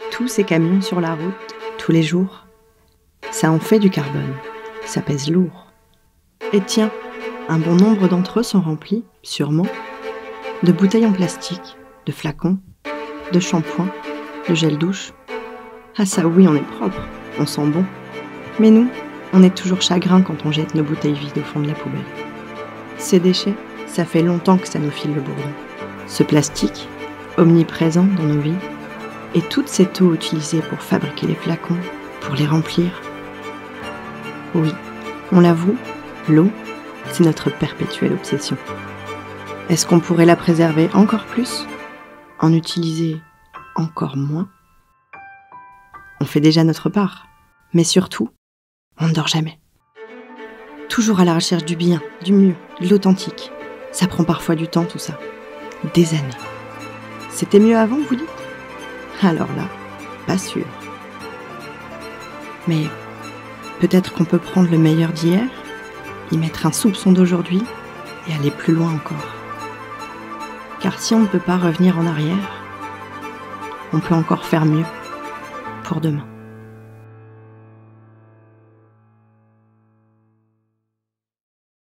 Tous ces camions sur la route, tous les jours, ça en fait du carbone, ça pèse lourd. Et tiens, un bon nombre d'entre eux sont remplis, sûrement, de bouteilles en plastique, de flacons, de shampoing, de gel douche. Ah ça oui, on est propre, on sent bon. Mais nous, on est toujours chagrin quand on jette nos bouteilles vides au fond de la poubelle. Ces déchets, ça fait longtemps que ça nous file le bourdon. Ce plastique, omniprésent dans nos vies, et toute cette eau utilisée pour fabriquer les flacons, pour les remplir. Oui, on l'avoue, l'eau, c'est notre perpétuelle obsession. Est-ce qu'on pourrait la préserver encore plus? En utiliser encore moins? On fait déjà notre part, mais surtout, on ne dort jamais. Toujours à la recherche du bien, du mieux, de l'authentique. Ça prend parfois du temps tout ça, des années. C'était mieux avant, vous dites? Alors là, pas sûr. Mais peut-être qu'on peut prendre le meilleur d'hier, y mettre un soupçon d'aujourd'hui et aller plus loin encore. Car si on ne peut pas revenir en arrière, on peut encore faire mieux pour demain.